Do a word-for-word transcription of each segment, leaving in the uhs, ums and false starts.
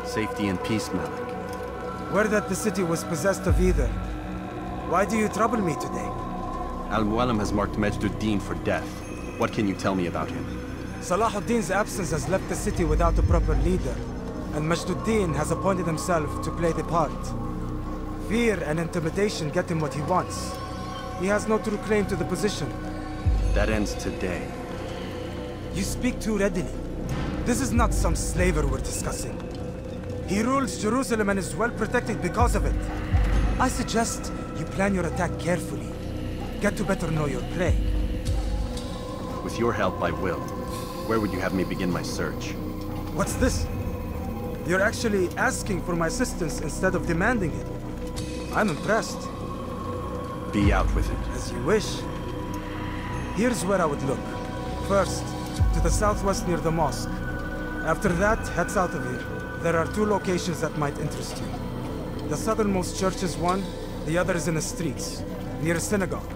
Safety and peace, Malik. Word that the city was possessed of either. Why do you trouble me today? Al-Mualim has marked Majduddin for death. What can you tell me about him? Salahuddin's absence has left the city without a proper leader, and Majduddin has appointed himself to play the part. Fear and intimidation get him what he wants. He has no true claim to the position. That ends today. You speak too readily. This is not some slaver we're discussing. He rules Jerusalem and is well protected because of it. I suggest you plan your attack carefully. Get to better know your prey. With your help, I will. Where would you have me begin my search? What's this? You're actually asking for my assistance instead of demanding it. I'm impressed. Be out with it. As you wish. Here's where I would look. First, to the southwest near the mosque. After that, head south of here. There are two locations that might interest you. The southernmost church is one, the other is in the streets, near a synagogue.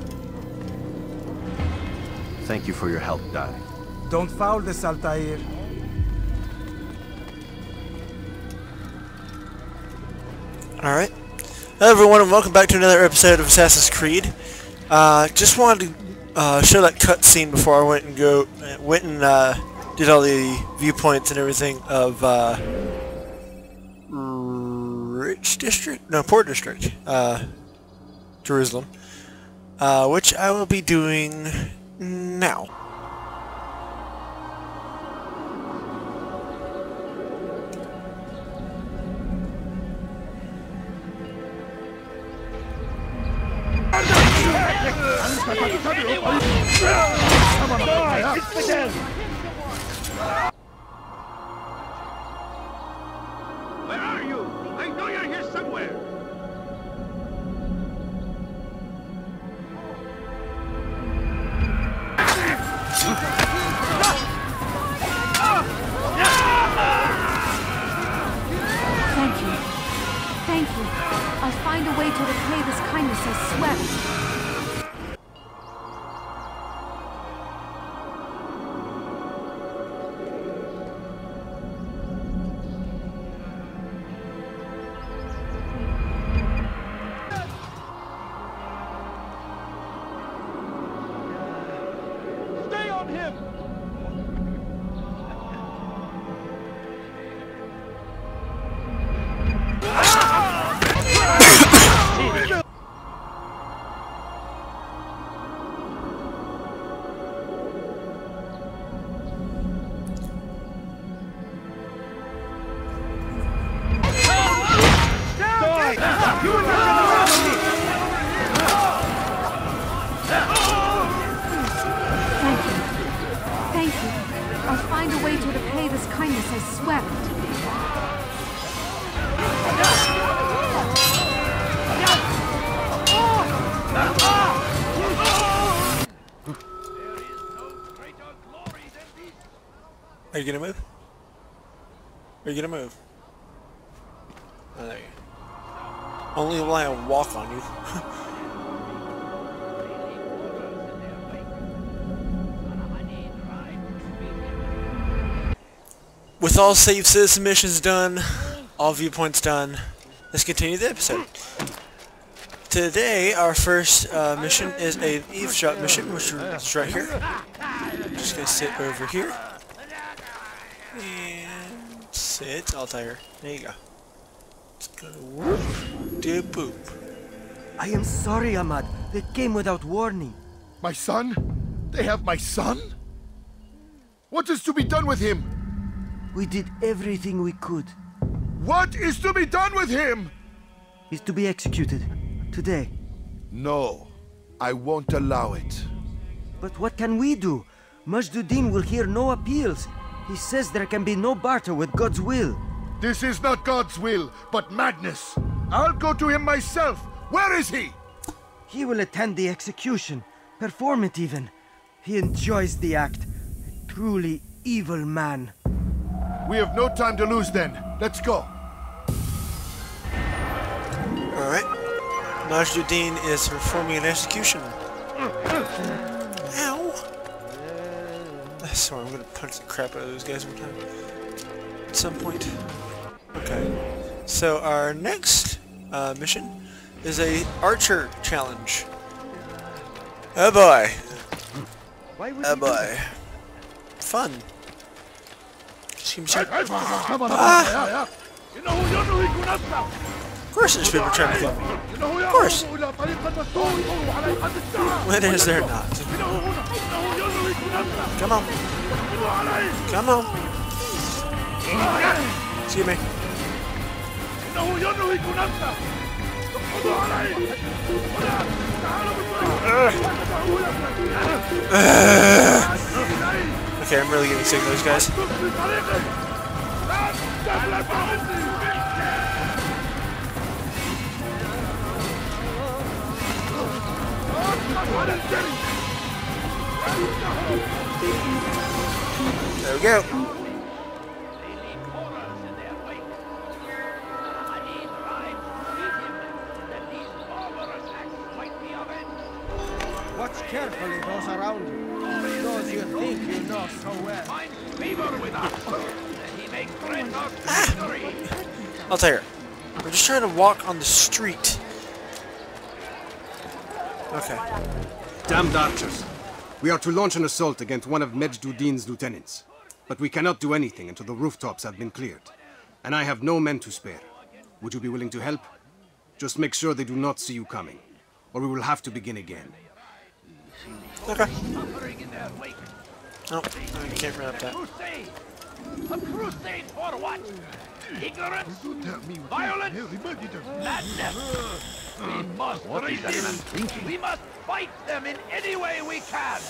Thank you for your help, Dai. Don't foul this, Altair. Alright. Hello everyone and welcome back to another episode of Assassin's Creed. Uh, just wanted to uh, show that cutscene before I went and go uh, went and uh, did all the viewpoints and everything of uh, Rich District? No, Port District. Uh, Jerusalem. Uh, which I will be doing now. Where are you? I know you're here somewhere. Thank you. Thank you. I'll find a way to repay this kindness, I swear. Stay on him! Thank you. Thank you. I'll find a way to repay this kindness, I swear it. Are you gonna move? Are you gonna move? Oh, there you go. Only will I walk on you. With all save citizen missions done, all viewpoints done, let's continue the episode. Today, our first uh, mission is an eavesdrop mission, which is right here. Just gonna sit over here. And sit. I'll tell her. There you go. It's gonna whoop. Do boop. I am sorry, Ahmad. They came without warning. My son? They have my son? What is to be done with him? We did everything we could. What is to be done with him? He's to be executed. Today. No, I won't allow it. But what can we do? Majduddin will hear no appeals. He says there can be no barter with God's will. This is not God's will, but madness. I'll go to him myself. Where is he? He will attend the execution. Perform it even. He enjoys the act. A truly evil man. We have no time to lose then. Let's go. Alright. Majduddin is performing an execution. Ow! I swear I'm gonna punch the crap out of those guys one time. At some point. Okay. So our next uh, mission is a archer challenge. Oh boy. Oh boy. Fun. Seems like... Ah! Of course there's people trying to kill me. Of course. When is there not? Come on. Come on. Excuse me. Okay, I'm really getting sick of those guys. There we go. Watch carefully those around you. Those you think you know so well. Find favor with us, and he may grant us victory. I'll tell you. We're just trying to walk on the street. Okay. Damned archers. We are to launch an assault against one of Medjduddin's lieutenants. But we cannot do anything until the rooftops have been cleared. And I have no men to spare. Would you be willing to help? Just make sure they do not see you coming, or we will have to begin again. Okay. Nope, I can't run up that. Crusade! A crusade for what? Ignorance? Violence? Madness? We must resist. We must fight them in any way we can.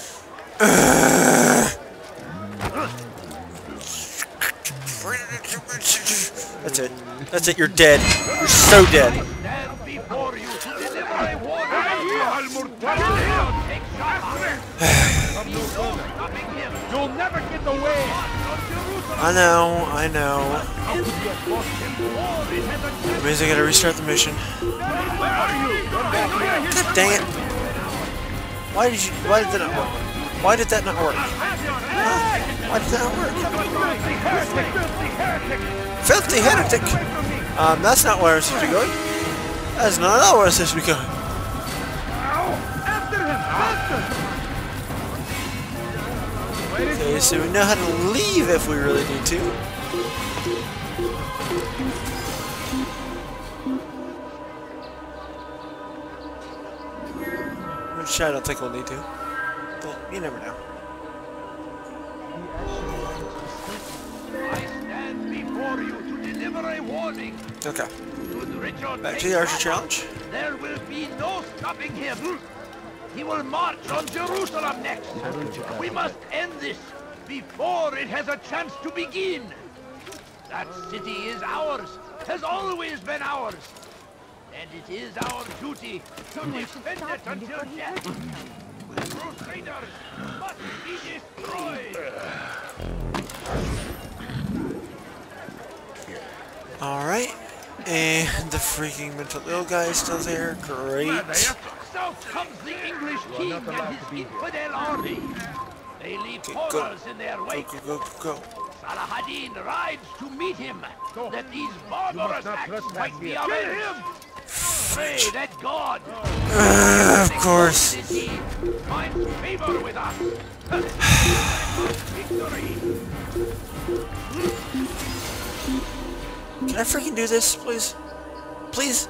That's it. That's it, you're dead. You're so dead. Stand before you to deliver a warning. Take You'll never get away. I know, I know. That means I gotta restart the mission. God dang it. Why did you why did that not work? Why did that not work? Huh? Why did that not work? Filthy heretic! Um, that's not where I was supposed to be going. That's not at all where I was supposed to be going. Okay, so we know how to leave if we really need to. Which I don't think we'll need to. But you never know. I stand before you to deliver a warning. Okay. Should Richard Back to take the Archer power, challenge. There will be no stopping him. He will march on Jerusalem next. We must end this before it has a chance to begin. That city is ours, has always been ours. And it is our duty to defend it until death. The Crusaders must be destroyed. Alright. And the freaking mental ill guy is still there. Great. So comes the English king and his infidel army. They leave horrors in their wake. Go, go, go, go. Saladin rides to meet him, that these barbarous acts might be avenged. Pray that God, Uh, of course. finds favor with us. Victory. Can I freaking do this, please? Please?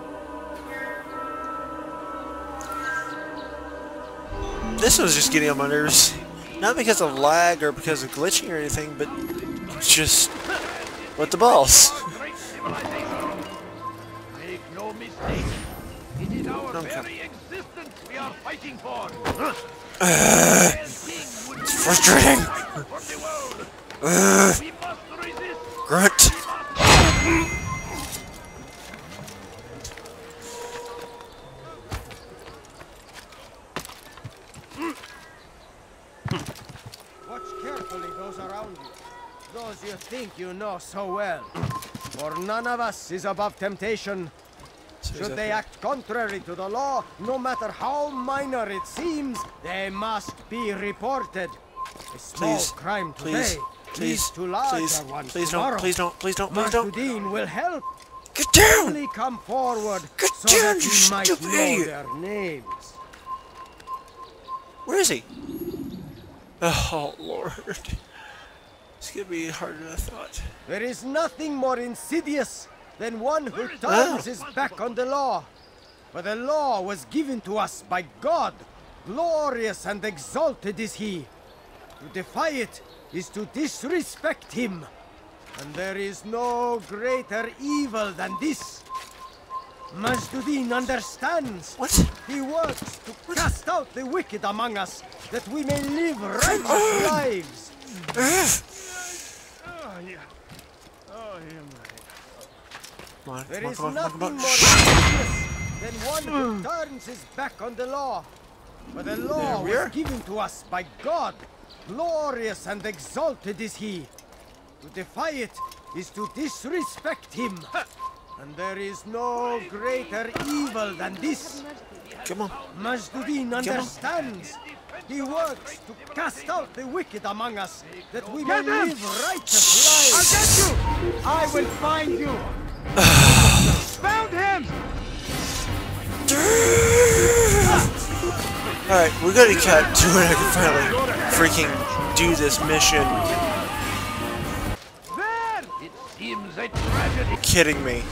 This was just getting on my nerves. Not because of lag or because of glitching or anything, but just... what the balls? Great civilization. Make no mistake. It is our Okay. very existence we are fighting for. Uh, it's frustrating. For the world. Uh, We must resist. grunt. Watch carefully those around you. Those you think you know so well. For none of us is above temptation. Should they act contrary to the law, no matter how minor it seems, they must be reported. A small Please, crime please, today Please, to larger please, ones please tomorrow. don't, please don't, please don't, please don't. Masudin will help. Get down! Only come forward Get so down, that you we might stupid know idiot. their names. Where is he? Oh, Lord. It's gonna be harder than I thought. There is nothing more insidious than one who turns his back on the law. For the law was given to us by God. Glorious and exalted is he. To defy it is to disrespect him. And there is no greater evil than this. Majduddin understands. What? He works to cast out the wicked among us, that we may live righteous lives. Come on, There come on, is come on, nothing come on, more come on. insidious than one who turns his back on the law. For the law There we was are. given to us by God. Glorious and exalted is he. To defy it is to disrespect him. And there is no greater evil than this. Come on. Majduddin understands. He works to cast out the wicked among us, that we may live righteous lives. I'll get you! I will find you! Found him! Alright, we're gonna cut to when I can finally freaking do this mission. There! It seems a tragedy. Kidding me.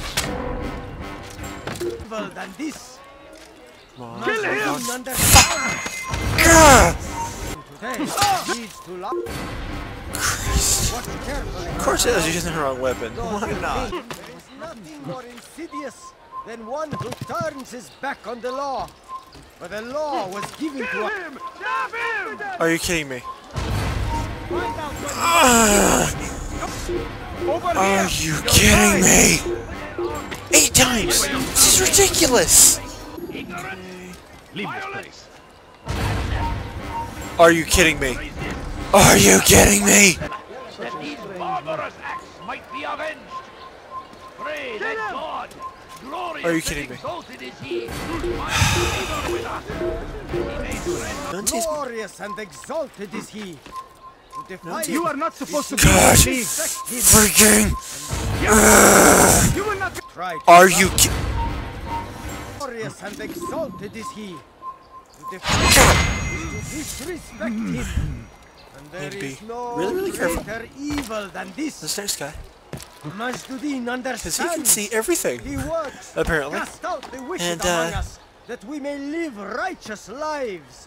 Evil than this. Come on. Kill him! Majduddin understands. Gah! Today leads to love. Christ. Watch carefully. Of course I was using the wrong weapon. Those Why who not? think there is nothing more insidious than one who turns his back on the law. For the law was given to us. Him! Stop him! Are you kidding me? Find out when Ah! Over Are here! you kidding me? Eight times! This is ridiculous! Leave this place. Are you kidding me? Are you kidding me? That these barbarous acts might be avenged. Pray that God, glorious Are you and kidding me? exalted is he, might favor with us. He may grant Don't tease me. Glorious and exalted is he. To defy You it are not supposed to be God. in league. respect him. Freaking! You will not Try to Are you ki- glorious and exalted is he. To defy it is to disrespect him. And there Need to be is no really, really careful. greater evil than this. This next guy? Majduddin Because understands. he can see everything. He works Apparently. to cast out the wicked And, among uh, us, that we may live righteous lives.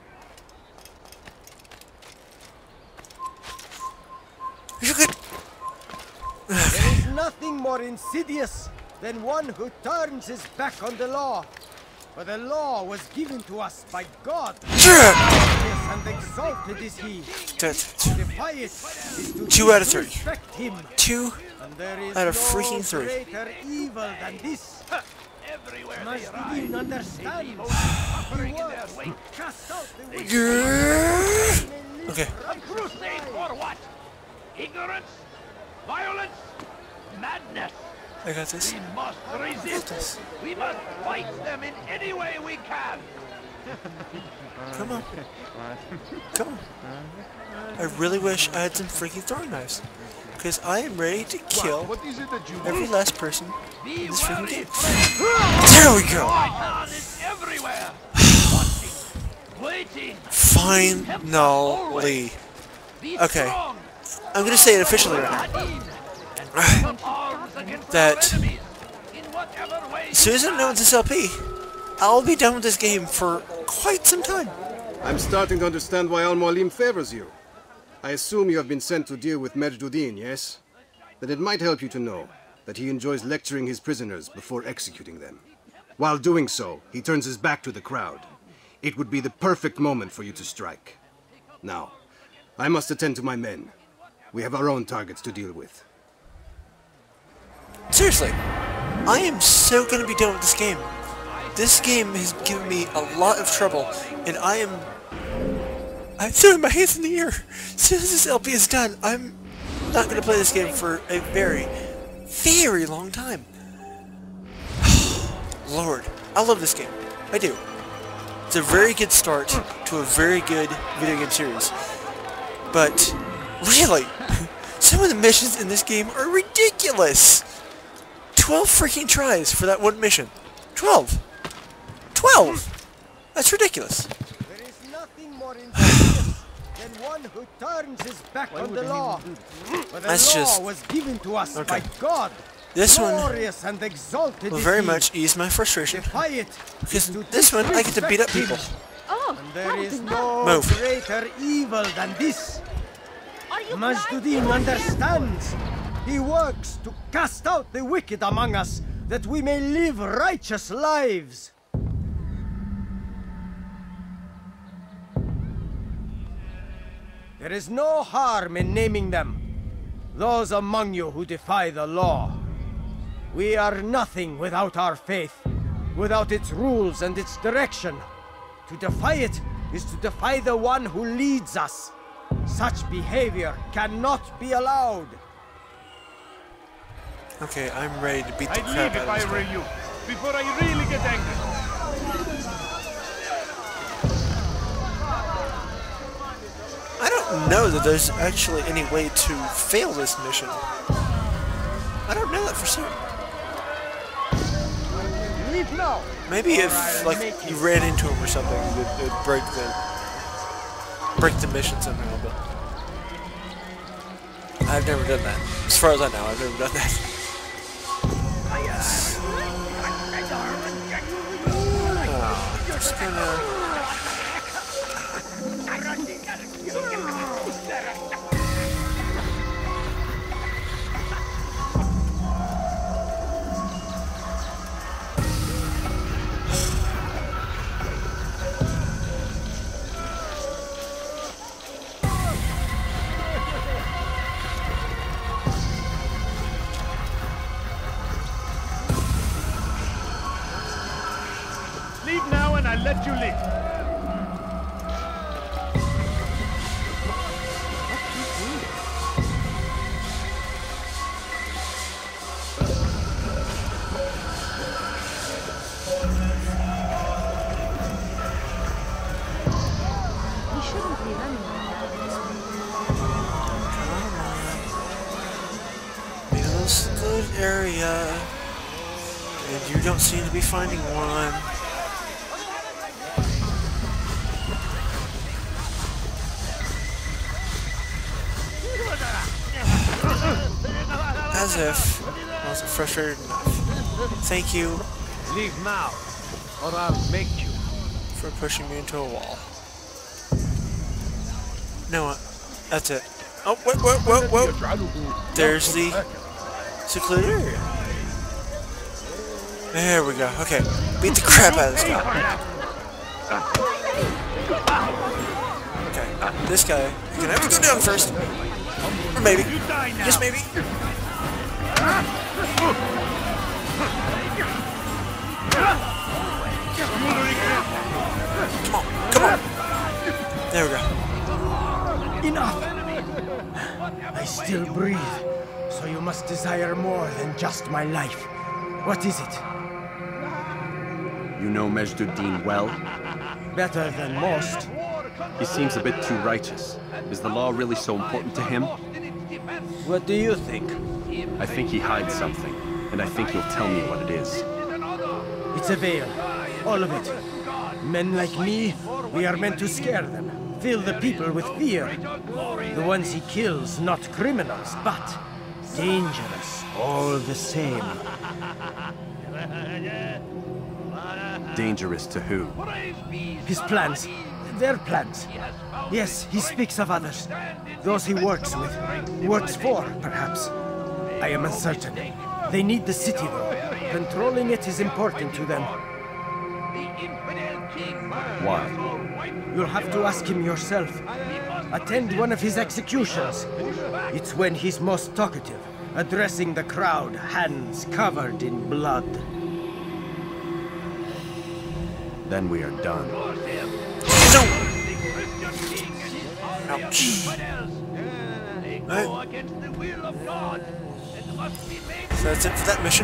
You could. There is nothing more insidious than one who turns his back on the law. For the law was given to us by God. Glorious and exalted is he. That's To defy it is to Two out of three. disrespect him. two. And there is Out of no freaking three. greater evil than this. everywhere they ride. Majduddin understands. Suffering in their wake. Cast out the wicked. Yeah. Okay. A crusade for what? Ignorance? Violence? Madness? I got this. We must resist. We must fight them in any way we can. Come on. Come on. I really wish I had some freaking throwing knives. Because I am ready to kill What is it that you every last person Be in this freaking wary, game. friend. There we go! Satan is everywhere. Watching, waiting. Finally. Be Okay. strong. I'm gonna say it officially right now. Adin, and take up arms against our That- enemies in whatever way As soon as I'm done with this L P, I'll be done with this game for quite some time. I'm starting to understand why Al-Mualim favors you. I assume you have been sent to deal with Majduddin, yes? Then it might help you to know that he enjoys lecturing his prisoners before executing them. While doing so, he turns his back to the crowd. It would be the perfect moment for you to strike. Now, I must attend to my men. We have our own targets to deal with. Seriously, I am so gonna be done with this game. This game has given me a lot of trouble, and I am... I'm throwing my hands in the air. As soon as this L P is done, I'm not gonna play this game for a very, very long time. Lord, I love this game. I do. It's a very good start to a very good video game series. But, really, Some of the missions in this game are ridiculous! Twelve freaking tries for that one mission. Twelve! Twelve! That's ridiculous. There is nothing more insidious than one who turns his back on the law. But the That's law just... was given to us Okay. by God. This one Glorious and exalted will is very he. much ease my frustration. Defy it. Because is to this one, I get to beat up disrespect people. him. Oh, And there how is did no Move. greater evil than this. Are you Majduddin understands. He works to cast out the wicked among us, that we may live righteous lives. There is no harm in naming them. Those among you who defy the law. We are nothing without our faith, without its rules and its direction. To defy it is to defy the one who leads us. Such behavior cannot be allowed. Okay, I'm ready to beat the I'd crap leave out if of I this were guy. you, before I really get angry. I don't know that there's actually any way to fail this mission. I don't know that for certain. Leave now. Maybe Or if, I'll like, make you you. ran into him or something, it would it'd break the break the mission somehow, but I've never done that. As far as I know, I've never done that. Oh, just gonna... Leave now and I'll let you live. We shouldn't be running like that. Middle's a good area, and you don't seem to be finding one. As if I wasn't frustrated enough. Thank you Leave now, or I'll make you. for pushing me into a wall. No, uh, that's it. Oh, whoa, whoa, whoa, whoa! There's the secluded area. There we go. Okay, beat the crap out of this guy. Okay, this guy. You can have to go down first, or maybe, just maybe. Come on, come on. There we go. Enough! I still breathe, so you must desire more than just my life. What is it? You know Majduddin well? Better than most. He seems a bit too righteous. Is the law really so important to him? What do you think? I think he hides something, and I think he'll tell me what it is. It's a veil. All of it. Men like me, we are meant to scare them. Fill the people with fear. The ones he kills, not criminals, but dangerous all the same. Dangerous to who? His plans. Their plans. Yes, he speaks of others. Those he works with. Works for, perhaps. I am uncertain. They need the city, though. Controlling it is important to them. Why? You'll have to ask him yourself. Attend one of his executions. It's when he's most talkative, addressing the crowd, hands covered in blood. Then we are done. No! Ouch. Alright. So that's it for that mission.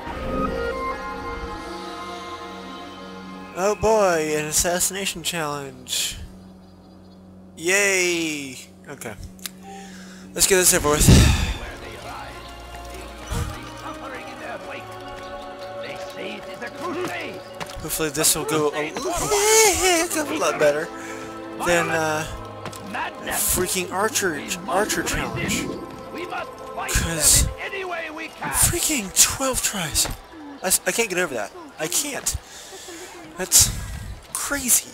Oh boy, an assassination challenge. Yay! Okay. Let's get this over with. Hopefully this will go a, a lot better than uh, freaking Archer Archer challenge. Because freaking twelve tries. I, I can't get over that. I can't. That's crazy.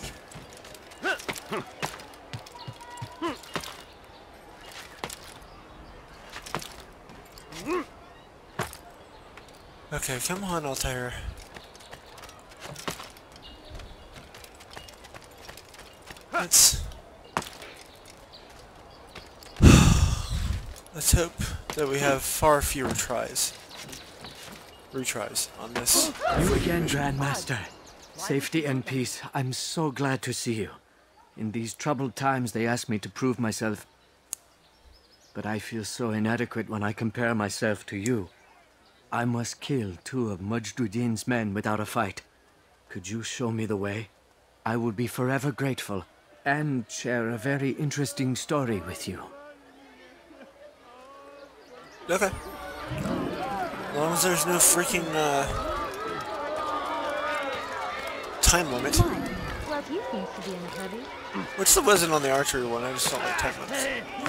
Okay, come on, Altair. Let's... Let's hope that we have far fewer tries. Retries on this. You again, Grandmaster. Safety and peace. I'm so glad to see you. In these troubled times, they ask me to prove myself. But I feel so inadequate when I compare myself to you. I must kill two of Majduddin's men without a fight. Could you show me the way? I will be forever grateful, and share a very interesting story with you. Okay. As long as there's no freaking, uh... time limit. Well, he seems to be in a hurry. Which still wasn't on the archery one, I just don't like time limits.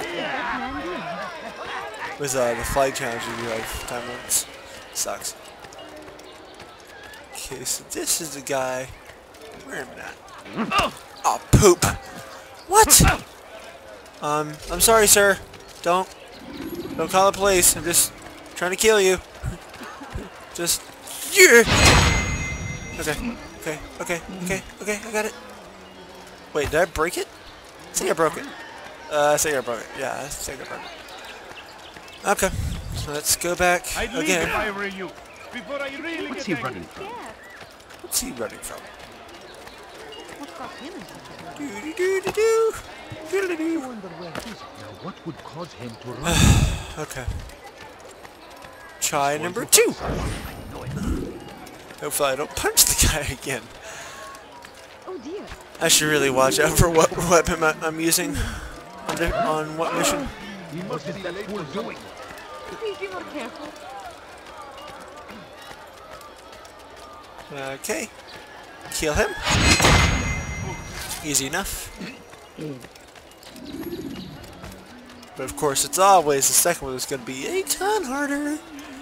With uh, the flag challenges, you have time limits. Sucks. Okay, so this is the guy. Where am I at? Oh, poop! What? Um, I'm sorry, sir. Don't, don't call the police. I'm just trying to kill you. Just, yeah. Okay, okay, okay, okay, okay. I got it. Wait, did I break it? I think I broke it. Uh, I think I broke it. Yeah, I think I broke it. Okay, so let's go back I'd leave again. if I were you, before I really What's get he running from? What's he running from? What's got him in such a Do do do do do. Do do do. Now, what would cause him to run? Okay. Try number two. Hopefully I don't punch the guy again. Oh dear. I should really watch out for what weapon I'm using on, the, on what mission. He must be that fool doing. Please be more careful. Okay. Kill him. Easy enough. But of course, it's always the second one that's going to be a ton harder.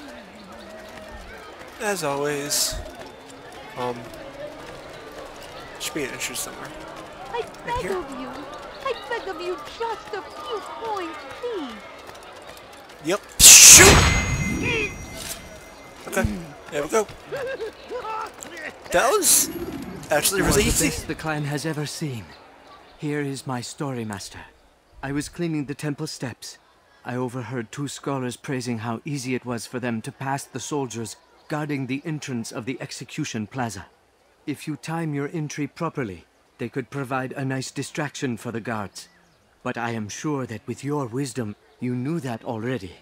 As always. Um. Should be an entrance somewhere. I beg of you. I beg of you just a few points, please. Yep. Shoot! Okay. There we go. That was actually really The easy. best the clan has ever seen. Here is my story, Master. I was cleaning the temple steps. I overheard two scholars praising how easy it was for them to pass the soldiers guarding the entrance of the execution plaza. If you time your entry properly, they could provide a nice distraction for the guards. But I am sure that with your wisdom, you knew that already.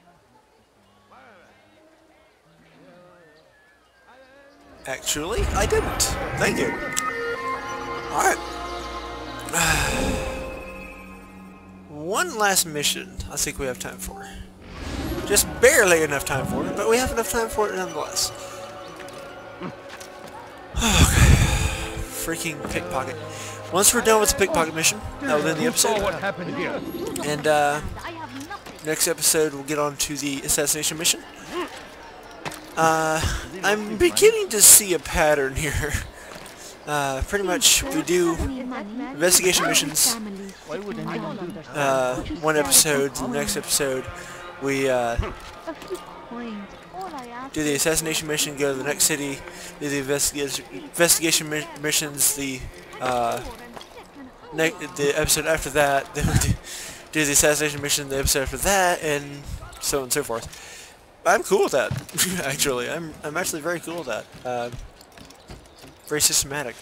Actually, I didn't. Thank you. Alright. One last mission I think we have time for. Just barely enough time for it, but we have enough time for it nonetheless. Okay. Freaking pickpocket. Once we're done with the pickpocket mission, that will end the episode. What happened here? And uh, I have nothing. next episode we'll get on to the assassination mission. Uh, I'm beginning to see a pattern here. Uh, pretty much we do investigation missions, uh, one episode, the next episode we uh, do the assassination mission, go to the next city, do the investigation investigation mi missions, the uh, ne the episode after that, then we do, do the assassination mission, the episode after that, and so on and so forth. I'm cool with that. Actually, I'm I'm actually very cool with that. Uh, very systematic.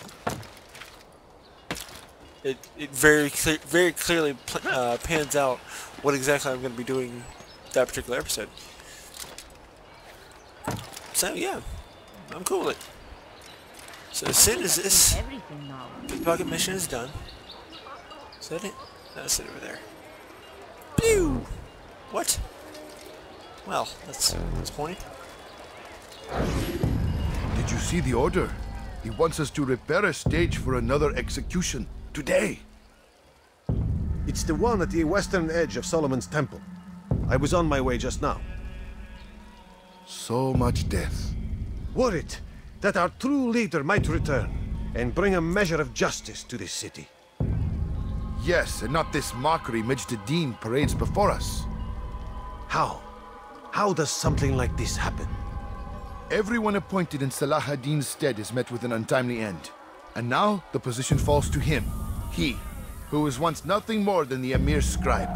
It it very clear very clearly pl uh, pans out what exactly I'm going to be doing that particular episode. So yeah, I'm cool with it. So as soon as this pickpocket mission is done, is that it? That's it over there. Pew! What? Well, that's disappointing. Did you see the order? He wants us to repair a stage for another execution. Today. It's the one at the western edge of Solomon's Temple. I was on my way just now. So much death. Worried that our true leader might return and bring a measure of justice to this city. Yes, and not this mockery Majd-Ad-Dîn parades before us. How? How does something like this happen? Everyone appointed in Salah ad-Din's stead is met with an untimely end. And now the position falls to him. He, who was once nothing more than the Emir's scribe.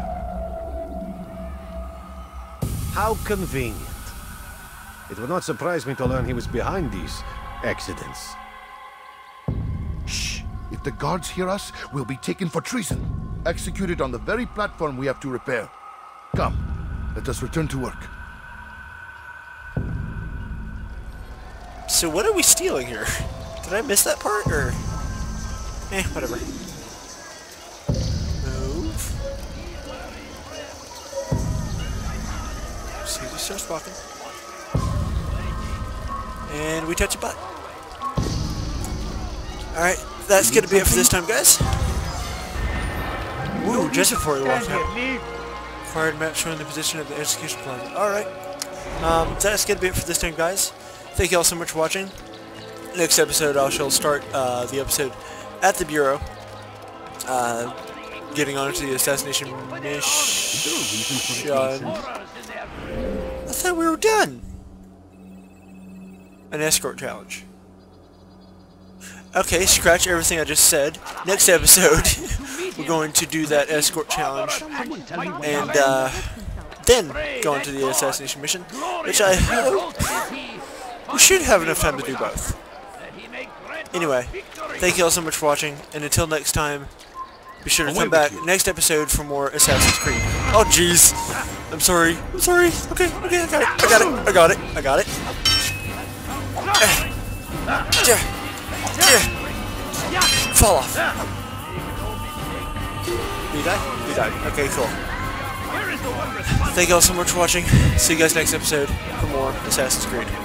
How convenient. It would not surprise me to learn he was behind these accidents. Shh! If the guards hear us, we'll be taken for treason. Executed on the very platform we have to repair. Come, let us return to work. So what are we stealing here? Did I miss that part, or...? Eh, whatever. Move. See, he starts walking. And we touch a button. Alright, that's gonna be it for this time, guys. Ooh, just before we walk out. Required map showing the position of the execution plan. Alright. Um, that's gonna be it for this time, guys. Thank you all so much for watching. Next episode, I shall start uh, the episode at the Bureau. Uh, getting on to the assassination mission. I thought we were done. An escort challenge. Okay, scratch everything I just said. Next episode, we're going to do that escort challenge. And uh, then go into the assassination mission, which I hope we should have enough time to do both. Anyway, thank you all so much for watching, and until next time, be sure to come back next episode for more Assassin's Creed. Oh jeez, I'm sorry, I'm sorry. Okay, okay, I got it, I got it, I got it, I got it. Fall off. Did you die? You died. Okay, cool. Thank you all so much for watching. See you guys next episode for more Assassin's Creed.